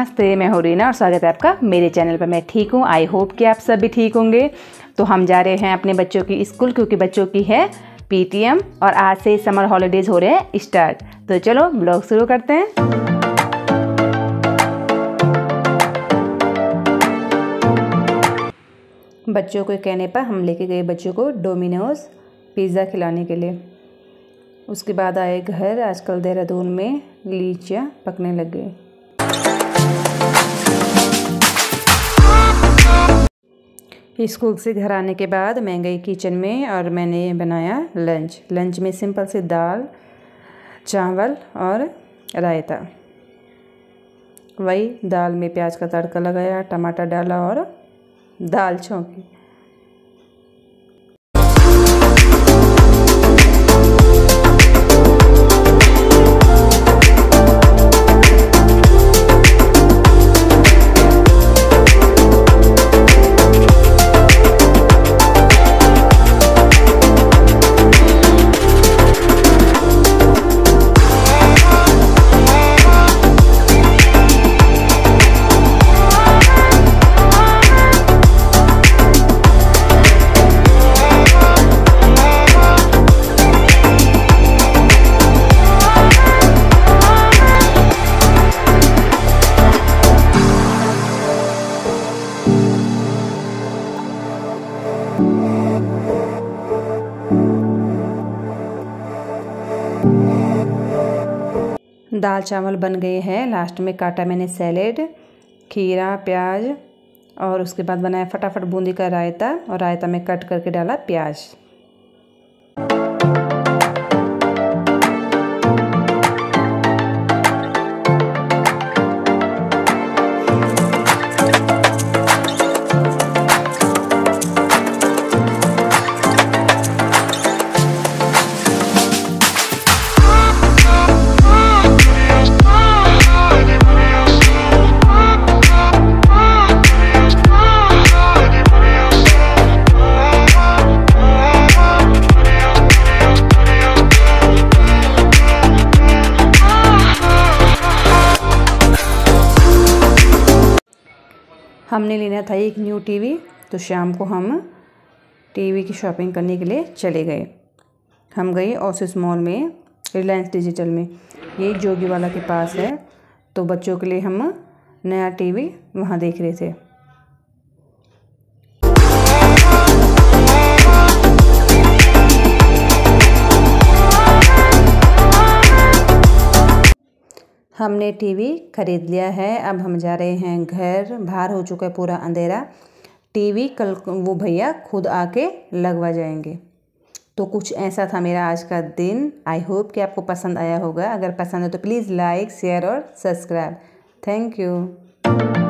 नमस्ते, मैं हूँ रीना और स्वागत है आपका मेरे चैनल पर। मैं ठीक हूँ, आई होप कि आप सब भी ठीक होंगे। तो हम जा रहे हैं अपने बच्चों की स्कूल, क्योंकि बच्चों की है पीटीएम और आज से समर हॉलीडेज़ हो रहे हैं स्टार्ट। तो चलो ब्लॉग शुरू करते हैं। बच्चों के कहने पर हम लेके गए बच्चों को डोमिनोज़ पिज़्ज़ा खिलाने के लिए। उसके बाद आए घर। आजकल देहरादून में लीचियाँ पकने लग गई। स्कूल से घर आने के बाद मैं गई किचन में और मैंने बनाया लंच में सिंपल से दाल चावल और रायता। वही दाल में प्याज का तड़का लगाया, टमाटर डाला और दाल छौंकी। दाल चावल बन गए हैं। लास्ट में काटा मैंने सैलेड, खीरा, प्याज और उसके बाद बनाया फटाफट बूंदी का रायता और रायता में कट करके डाला प्याज। हमने लेना था एक न्यू टीवी, तो शाम को हम टीवी की शॉपिंग करने के लिए चले गए। हम गए ओसिस मॉल में, रिलायंस डिजिटल में, ये जोगी वाला के पास है। तो बच्चों के लिए हम नया टीवी वहाँ देख रहे थे। हमने टीवी ख़रीद लिया है। अब हम जा रहे हैं घर। बाहर हो चुका है पूरा अंधेरा। टीवी कल वो भैया खुद आके लगवा जाएंगे। तो कुछ ऐसा था मेरा आज का दिन। आई होप कि आपको पसंद आया होगा। अगर पसंद है तो प्लीज़ लाइक, शेयर और सब्सक्राइब। Thank you.